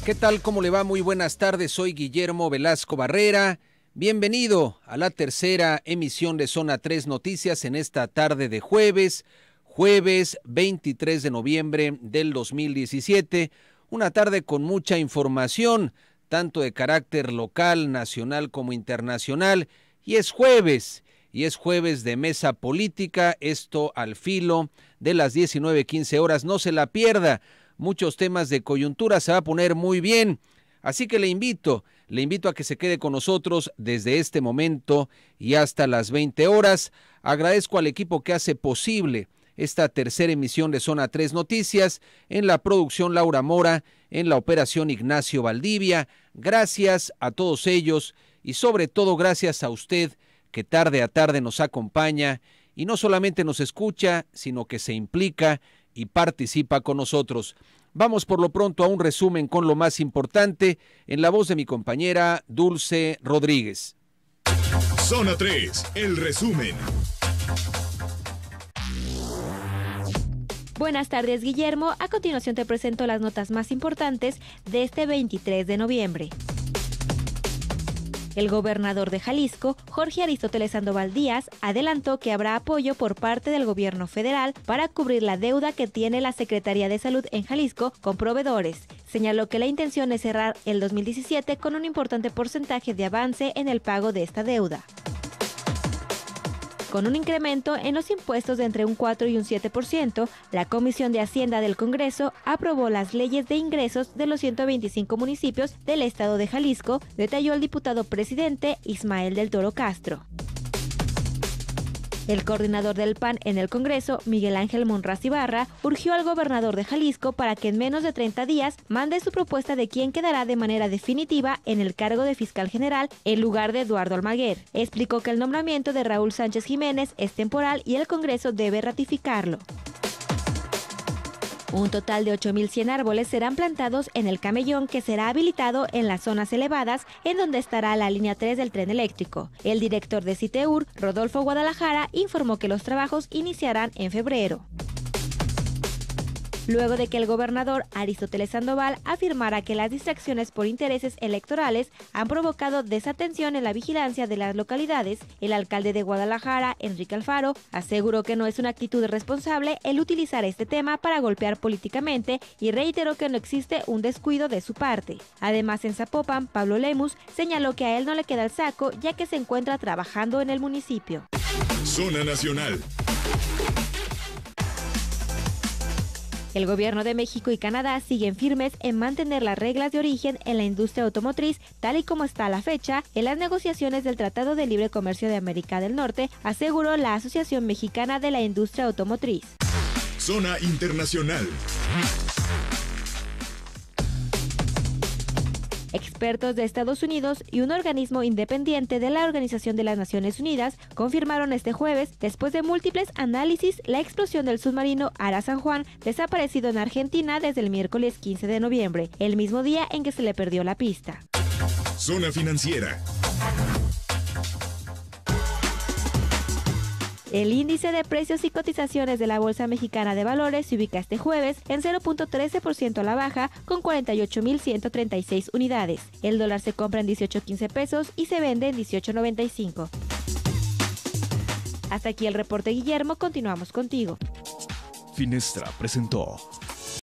¿Qué tal? ¿Cómo le va? Muy buenas tardes. Soy Guillermo Velasco Barrera. Bienvenido a la tercera emisión de Zona 3 Noticias en esta tarde de jueves 23 de noviembre del 2017. Una tarde con mucha información, tanto de carácter local, nacional como internacional. Y es jueves de mesa política, esto al filo de las 19:15 horas. No se la pierda. Muchos temas de coyuntura, se va a poner muy bien, así que le invito a que se quede con nosotros desde este momento y hasta las 20 horas. Agradezco al equipo que hace posible esta tercera emisión de Zona 3 Noticias, en la producción Laura Mora, en la operación Ignacio Valdivia. Gracias a todos ellos y sobre todo gracias a usted que tarde a tarde nos acompaña y no solamente nos escucha, sino que se implica y participa con nosotros. Vamos por lo pronto a un resumen con lo más importante en la voz de mi compañera Dulce Rodríguez. Zona 3, el resumen. Buenas tardes, Guillermo. A continuación te presento las notas más importantes de este 23 de noviembre. El gobernador de Jalisco, Jorge Aristóteles Sandoval Díaz, adelantó que habrá apoyo por parte del gobierno federal para cubrir la deuda que tiene la Secretaría de Salud en Jalisco con proveedores. Señaló que la intención es cerrar el 2017 con un importante porcentaje de avance en el pago de esta deuda. Con un incremento en los impuestos de entre un 4 y un 7%, la Comisión de Hacienda del Congreso aprobó las leyes de ingresos de los 125 municipios del estado de Jalisco, detalló el diputado presidente Ismael del Toro Castro. El coordinador del PAN en el Congreso, Miguel Ángel Monraz Ibarra, urgió al gobernador de Jalisco para que en menos de 30 días mande su propuesta de quién quedará de manera definitiva en el cargo de fiscal general en lugar de Eduardo Almaguer. Explicó que el nombramiento de Raúl Sánchez Jiménez es temporal y el Congreso debe ratificarlo. Un total de 8,100 árboles serán plantados en el camellón que será habilitado en las zonas elevadas en donde estará la línea 3 del tren eléctrico. El director de CITEUR, Rodolfo Guadalajara, informó que los trabajos iniciarán en febrero. Luego de que el gobernador Aristóteles Sandoval afirmara que las distracciones por intereses electorales han provocado desatención en la vigilancia de las localidades, el alcalde de Guadalajara, Enrique Alfaro, aseguró que no es una actitud responsable el utilizar este tema para golpear políticamente y reiteró que no existe un descuido de su parte. Además, en Zapopan, Pablo Lemus señaló que a él no le queda el saco ya que se encuentra trabajando en el municipio. Zona Nacional. El gobierno de México y Canadá siguen firmes en mantener las reglas de origen en la industria automotriz tal y como está a la fecha en las negociaciones del Tratado de Libre Comercio de América del Norte, aseguró la Asociación Mexicana de la Industria Automotriz. Zona Internacional. Expertos de Estados Unidos y un organismo independiente de la Organización de las Naciones Unidas confirmaron este jueves, después de múltiples análisis, la explosión del submarino Ara San Juan, desaparecido en Argentina desde el miércoles 15 de noviembre, el mismo día en que se le perdió la pista. Zona Financiera. El índice de precios y cotizaciones de la Bolsa Mexicana de Valores se ubica este jueves en 0.13% a la baja con 48,136 unidades. El dólar se compra en 18.15 pesos y se vende en 18.95. Hasta aquí el reporte, Guillermo. Continuamos contigo. Finestra presentó